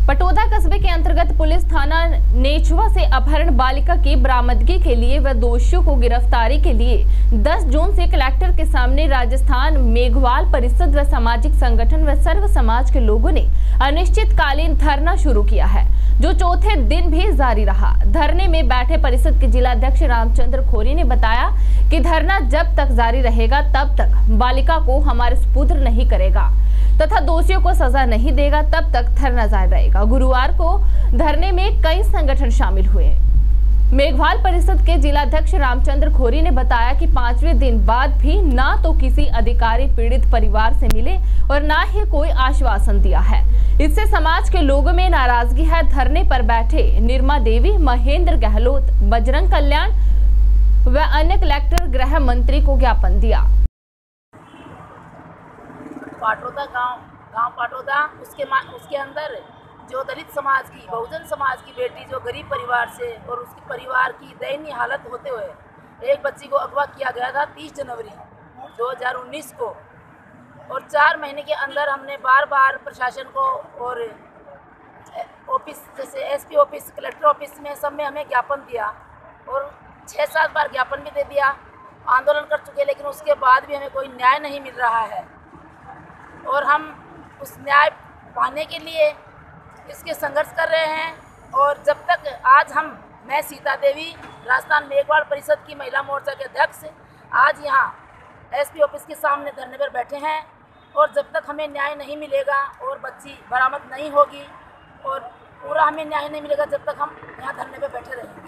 पटोदा कस्बे के अंतर्गत पुलिस थाना नेचवा से अपहरण बालिका की बरामदगी के लिए व दोषियों को गिरफ्तारी के लिए 10 जून से कलेक्टर के सामने राजस्थान मेघवाल परिषद व सामाजिक संगठन व सर्व समाज के लोगों ने अनिश्चितकालीन धरना शुरू किया है, जो चौथे दिन भी जारी रहा। धरने में बैठे परिषद के जिलाध्यक्ष रामचंद्र खोरी ने बताया कि धरना जब तक जारी रहेगा तब तक बालिका को हमारे सुपुत्र नहीं करेगा तथा दोषियों को सजा नहीं देगा, तब तक धरना जारी रहेगा। गुरुवार को धरने में कई संगठन शामिल हुए। मेघवाल परिषद के जिलाध्यक्ष रामचंद्र खोरी ने बताया कि 5वें दिन बाद भी ना तो किसी अधिकारी पीड़ित परिवार से मिले और ना ही कोई आश्वासन दिया है। इससे समाज के लोगों में नाराजगी है। धरने पर बैठे निर्मा देवी, महेंद्र गहलोत, बजरंग कल्याण व अन्य कलेक्टर गृह मंत्री को ज्ञापन दिया। पाटोदा गांव पाटोदा उसके अंदर जो दलित समाज की, बहुजन समाज की बेटी जो गरीब परिवार से और उसके परिवार की दयनीय हालत होते हुए एक बच्ची को अगवा किया गया था 30 जनवरी 2019 को। और 4 महीने के अंदर हमने बार बार प्रशासन को और ऑफिस जैसे एसपी ऑफिस, कलेक्टर ऑफिस में सब में हमें ज्ञापन दिया और 6-7 बार ज्ञापन भी दे दिया, आंदोलन कर चुके, लेकिन उसके बाद भी हमें कोई न्याय नहीं मिल रहा है। और हम उस न्याय पाने के लिए इसके संघर्ष कर रहे हैं। और जब तक मैं सीता देवी, राजस्थान मेघवाल परिषद की महिला मोर्चा के अध्यक्ष, आज यहाँ एसपी ऑफिस के सामने धरने पर बैठे हैं। और जब तक हमें न्याय नहीं मिलेगा और बच्ची बरामद नहीं होगी और पूरा हमें न्याय नहीं मिलेगा, जब तक हम यहाँ धरने पर बैठे रहेंगे।